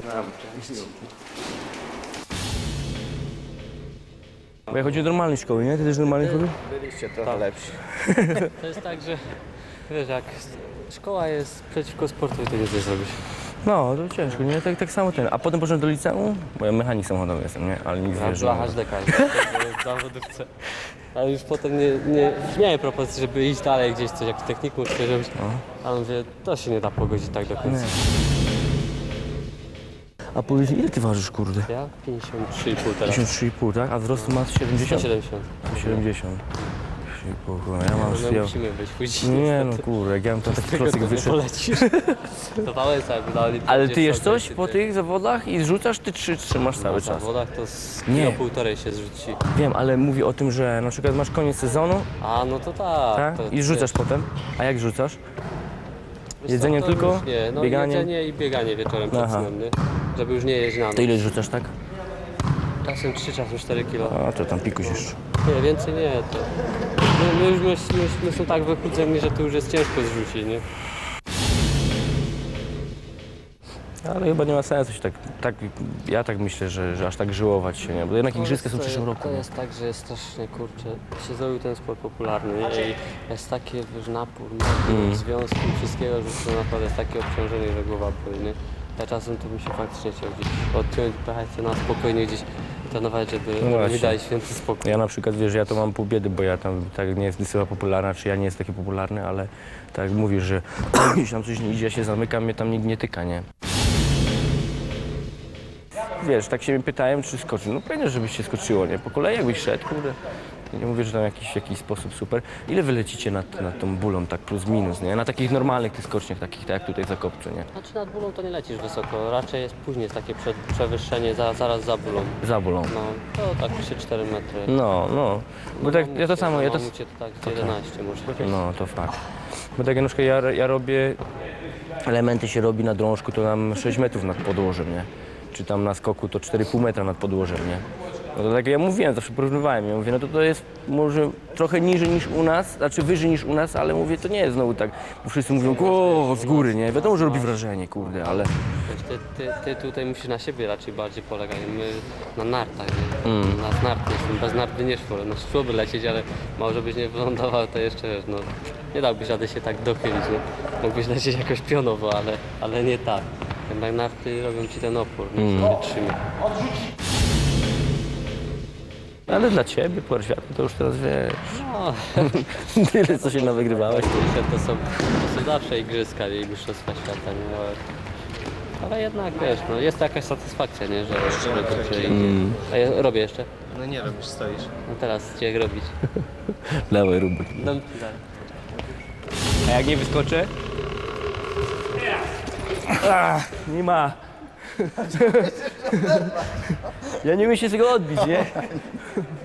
Bo ja chodziłem do normalnej szkoły, nie? Ty też do normalnej szkoły? Byliście trochę lepsi. To jest tak, że wiesz, jak szkoła jest przeciwko sportowi, to nie coś zrobisz. No, to ciężko, nie? Tak samo ten. A potem poszedłem do liceum, bo ja mechanik samochodowy jestem, nie? Ale nikt wie, że... Była HDK, w zawodówce. Ale już potem nie miałem propozycji, żeby iść dalej gdzieś coś, jak w technikum, czy robić. Ale mówię, to się nie da pogodzić tak do końca. A powiedz, ile ty ważysz, kurde? Ja 53,5 teraz. 53,5, tak? A wzrostu masz 70? 170. 70. Ja mam... No musimy być później. Nie no kurde, jak ja bym tam taki klocek Nie wyszedł. polecisz. To Wałęsa jakby dali. Ale ty jesz coś po tych zawodach i zrzucasz, ty trzymasz cały Na czas? zawodach to z Nie. kilo półtorej się zrzuci. Wiem, ale mówię o tym, że na przykład masz koniec sezonu, A no to tak. tak? To, I rzucasz potem. A jak rzucasz? wiesz jedzeniem co, to tylko? już nie, no Bieganiem? jedzenie i bieganie wieczorem przed Aha. snem, nie? Żeby już nie jeść na noc. To ile rzucasz, tak? Czasem 3, czasem 4 kilo. A to tam pikuś jeszcze. Nie, więcej nie. To... My są tak wychudzeni, że to już jest ciężko zrzucić, nie? Ale chyba nie ma sensu się tak ja tak myślę, że aż tak żyłować się, nie? Bo jednak igrzyska są w przyszłym roku. To nie? jest tak, że jest strasznie, kurczę, się zrobił ten sport popularny, nie? I jest taki wiesz, napór, związki i wszystkiego, że to naprawdę jest takie obciążenie, że głowa boli, nie? Ja czasem to bym się faktycznie chciał gdzieś odciąć, pojechać sobie na spokojnie gdzieś trenować, żeby mi dać święty spokój. Ja na przykład, wiesz, ja to mam pół biedy, bo ja tam tak nie jest chyba popularna, czy ja nie jest taki popularny, ale tak jak mówisz, że jeśli tam coś nie idzie, ja się zamykam, mnie tam nikt nie tyka, nie? Wiesz, tak się mnie pytałem, czy skoczy. No pewnie, żebyś się skoczyło, nie? Po kolei jakbyś szedł, kurde. Nie mówię, że tam jakiś sposób super. Ile wy lecicie nad tą bólą, tak plus minus, nie? Na takich normalnych tych skoczniach, takich tak jak tutaj za kopcu, nie? Znaczy nad bólą to nie lecisz wysoko, raczej jest później jest takie przewyższenie zaraz za bólą. Za bólą. No, to tak 3-4 metry. No. Bo tak, ja to samo, ja to... Mamucie to tak 11 może. No, to fakt. Bo tak, Januszka, ja robię... Elementy się robi na drążku, to nam 6 metrów nad podłożem, nie? Czy tam na skoku to 4,5 metra nad podłożem, nie? No to tak ja mówiłem, zawsze porównywałem. Ja mówię, no to jest może trochę niżej niż u nas, znaczy wyżej niż u nas, ale mówię, to nie jest znowu tak, bo wszyscy mówią, o, z góry, nie? Wiadomo, że robi wrażenie, kurde, ale... Ty tutaj musisz na siebie raczej bardziej polegać. My na nartach, nie? Na narty jestem, bez narty nie szło. No szłoby lecieć, ale może byś nie wylądował, to jeszcze wiesz, no nie dałbyś rady się tak dochylić, nie? Mógłbyś lecieć jakoś pionowo, ale nie tak. Jednak narty robią ci ten opór, nie? Sobie trzyma. Ale dla ciebie, Puchar Świata, to już teraz wiesz. No, Tyle, co się nawygrywałeś. to są zawsze igrzyska i mistrzostwa świata, nie? Ale jednak wiesz, no jest to jakaś satysfakcja, nie? Że dobrze idzie. A ja robię jeszcze? No nie wiem, już stoisz. No teraz cię jak robić. Dawaj, Rubek. No, A jak nie wyskoczę? Nie ma. Ja nie umiem się z tego odbić, nie?